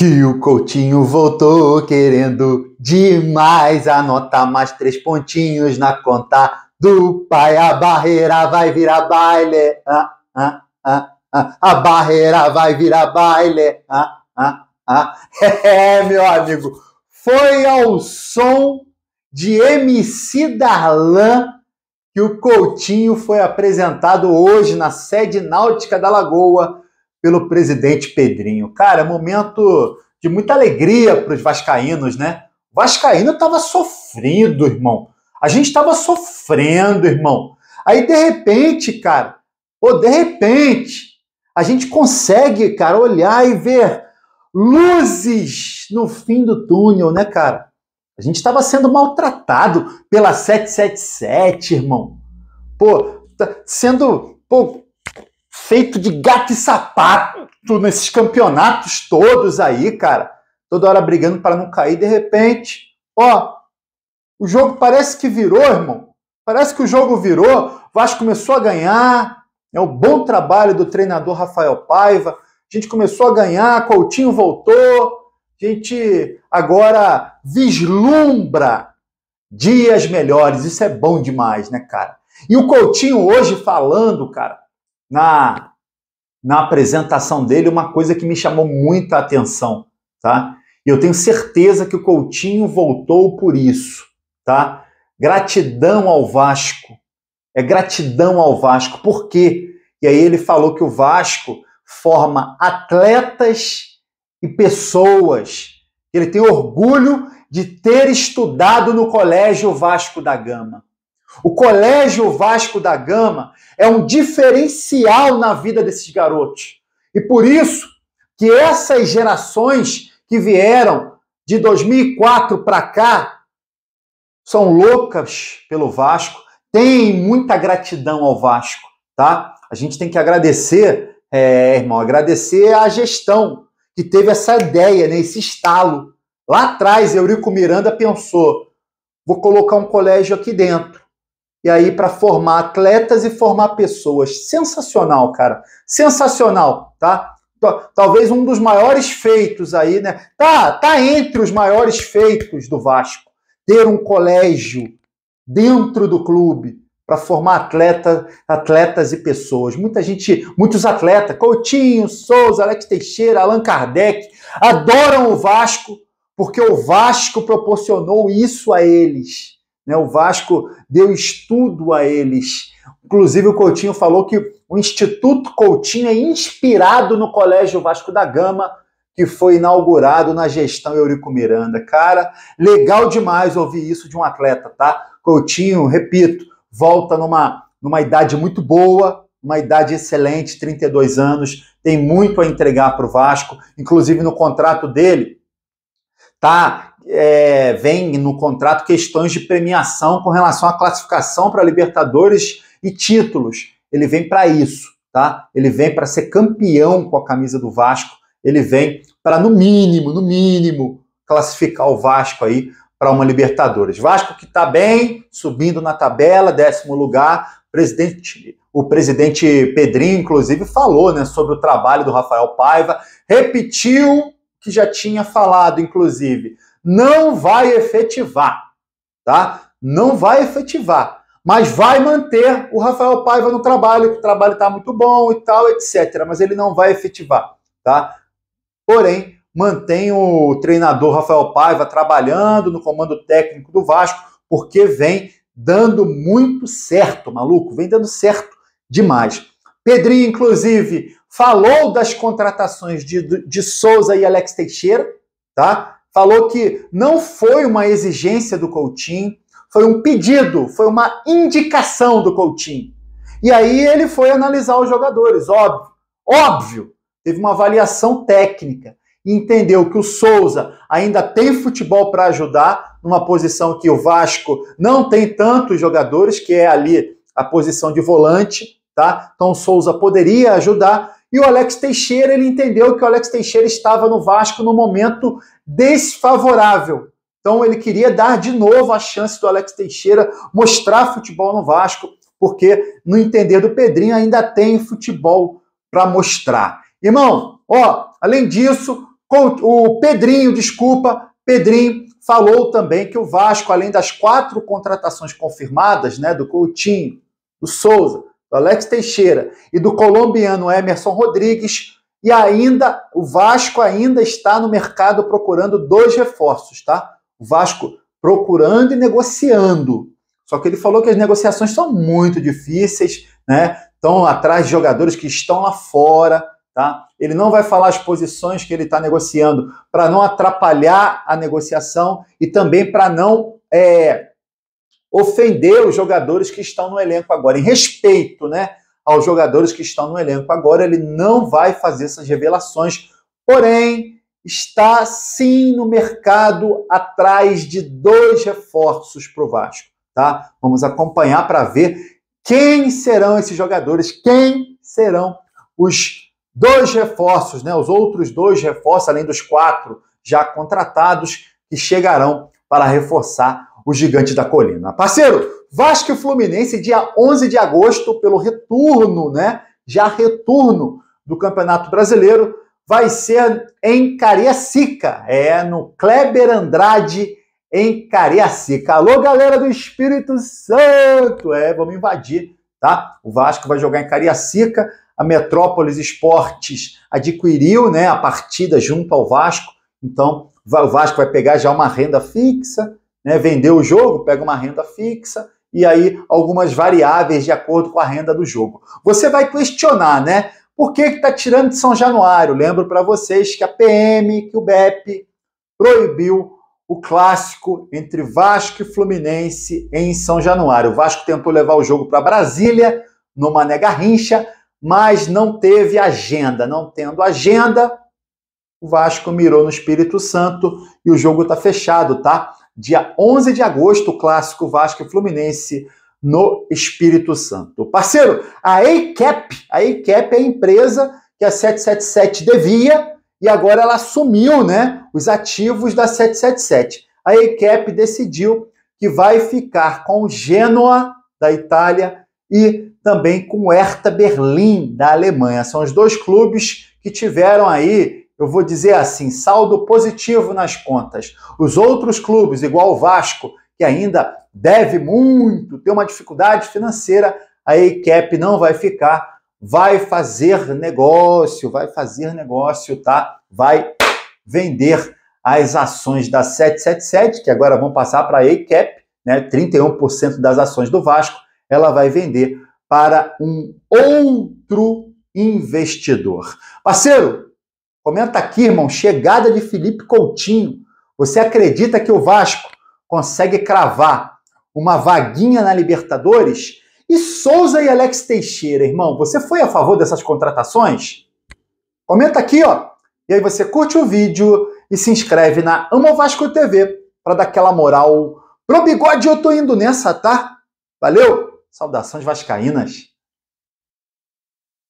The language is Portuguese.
Que o Coutinho voltou querendo demais, anota mais 3 pontinhos na conta do pai. A barreira vai virar baile, a barreira vai virar baile, meu amigo, foi ao som de MC Darlan que o Coutinho foi apresentado hoje na sede náutica da Lagoa pelo presidente Pedrinho. Cara, momento de muita alegria para os vascaínos, né? O vascaíno estava sofrendo, irmão. A gente estava sofrendo, irmão. Aí, de repente, cara, a gente consegue, cara, olhar e ver luzes no fim do túnel, né, cara? A gente estava sendo maltratado pela 777, irmão. Sendo feito de gato e sapato nesses campeonatos todos aí, cara. Toda hora brigando para não cair. De repente, o jogo parece que virou, irmão. Parece que o jogo virou. O Vasco começou a ganhar. É o bom trabalho do treinador Rafael Paiva. A gente começou a ganhar. Coutinho voltou. A gente agora vislumbra dias melhores. Isso é bom demais, né, cara? E o Coutinho hoje falando, cara, na apresentação dele, uma coisa que me chamou muita atenção, tá? E eu tenho certeza que o Coutinho voltou por isso, tá? Gratidão ao Vasco. É gratidão ao Vasco. Por quê? E aí ele falou que o Vasco forma atletas e pessoas. Ele tem orgulho de ter estudado no Colégio Vasco da Gama. O Colégio Vasco da Gama é um diferencial na vida desses garotos. E por isso que essas gerações que vieram de 2004 para cá são loucas pelo Vasco, têm muita gratidão ao Vasco, tá? A gente tem que agradecer, irmão, agradecer à gestão que teve essa ideia, né, esse estalo. Lá atrás, Eurico Miranda pensou, vou colocar um colégio aqui dentro. E aí, para formar atletas e formar pessoas. Sensacional, cara. Sensacional, tá? Talvez um dos maiores feitos aí, né? Tá entre os maiores feitos do Vasco. Ter um colégio dentro do clube para formar atletas e pessoas. Muitos atletas, Coutinho, Souza, Alex Teixeira, Allan Kardec, adoram o Vasco porque o Vasco proporcionou isso a eles. O Vasco deu estudo a eles. Inclusive, o Coutinho falou que o Instituto Coutinho é inspirado no Colégio Vasco da Gama, que foi inaugurado na gestão Eurico Miranda. Cara, legal demais ouvir isso de um atleta, tá? Coutinho, repito, volta numa idade muito boa, uma idade excelente, 32 anos, tem muito a entregar para o Vasco. Inclusive, no contrato dele, vem no contrato questões de premiação com relação à classificação para Libertadores e títulos. Ele vem para isso, tá? Ele vem para ser campeão com a camisa do Vasco. Ele vem para, no mínimo, classificar o Vasco aí para uma Libertadores. Vasco que está bem, subindo na tabela, 10º lugar. O presidente Pedrinho, inclusive, falou, né, sobre o trabalho do Rafael Paiva. Repetiu que já tinha falado, inclusive. Não vai efetivar, tá? Não vai efetivar, mas vai manter o Rafael Paiva no trabalho, que o trabalho está muito bom e tal, etc. Mas ele não vai efetivar, tá? Porém, mantém o treinador Rafael Paiva trabalhando no comando técnico do Vasco, porque vem dando muito certo, maluco, vem dando certo demais. Pedrinho, inclusive, falou das contratações de Souza e Alex Teixeira, tá? Falou que não foi uma exigência do Coutinho, foi um pedido, foi uma indicação do Coutinho. E aí ele foi analisar os jogadores, óbvio, teve uma avaliação técnica e entendeu que o Souza ainda tem futebol para ajudar, numa posição que o Vasco não tem tantos jogadores, que é ali a posição de volante, tá? Então o Souza poderia ajudar. E o Alex Teixeira, ele entendeu que o Alex Teixeira estava no Vasco no momento desfavorável. Então ele queria dar de novo a chance do Alex Teixeira mostrar futebol no Vasco, porque no entender do Pedrinho ainda tem futebol para mostrar. Irmão, além disso, O Pedrinho, Pedrinho falou também que o Vasco, além das 4 contratações confirmadas, né, do Coutinho, do Souza, do Alex Teixeira e do colombiano Emerson Rodrigues, e ainda o Vasco ainda está no mercado procurando 2 reforços, tá? O Vasco procurando e negociando. Só que ele falou que as negociações são muito difíceis, né? Estão atrás de jogadores que estão lá fora, tá? Ele não vai falar as posições que ele está negociando para não atrapalhar a negociação e também para não ofender os jogadores que estão no elenco agora. Em respeito, né, aos jogadores que estão no elenco agora, ele não vai fazer essas revelações, porém está sim no mercado atrás de 2 reforços para o Vasco, tá? Vamos acompanhar para ver quem serão esses jogadores, quem serão os 2 reforços, né? Os outros 2 reforços, além dos 4 já contratados, que chegarão para reforçar o Gigante da Colina. Parceiro, Vasco e Fluminense, dia 11 de agosto, pelo retorno, né? Já retorno do Campeonato Brasileiro, vai ser em Cariacica, no Kleber Andrade, em Cariacica. Alô, galera do Espírito Santo! Vamos invadir, tá? O Vasco vai jogar em Cariacica, a Metrópolis Esportes adquiriu, né, a partida junto ao Vasco, então o Vasco vai pegar já uma renda fixa, né, vender o jogo, pega uma renda fixa, e aí algumas variáveis de acordo com a renda do jogo. Você vai questionar, né? Por que está tirando de São Januário? Lembro para vocês que a PM, que o BEP, proibiu o clássico entre Vasco e Fluminense em São Januário. O Vasco tentou levar o jogo para Brasília, no Mané Garrincha, mas não teve agenda. Não tendo agenda, o Vasco mirou no Espírito Santo e o jogo está fechado, tá? Dia 11 de agosto, o clássico Vasco e Fluminense no Espírito Santo. Parceiro, a ACAP é a empresa que a 777 devia e agora ela assumiu, né, os ativos da 777. A ACAP decidiu que vai ficar com o Genoa, da Itália, e também com o Hertha Berlim, da Alemanha. São os 2 clubes que tiveram aí, eu vou dizer assim, saldo positivo nas contas. Os outros clubes, igual o Vasco, que ainda deve muito, tem uma dificuldade financeira, a ACAP não vai ficar, vai fazer negócio, tá? Vai vender as ações da 777, que agora vão passar para a ACAP, né? 31% das ações do Vasco, ela vai vender para um outro investidor. Parceiro, comenta aqui, irmão, chegada de Felipe Coutinho. Você acredita que o Vasco consegue cravar uma vaguinha na Libertadores? E Souza e Alex Teixeira, irmão, você foi a favor dessas contratações? Comenta aqui, ó. E aí você curte o vídeo e se inscreve na Amo Vasco TV para dar aquela moral. Pro bigode eu tô indo nessa, tá? Valeu! Saudações vascaínas!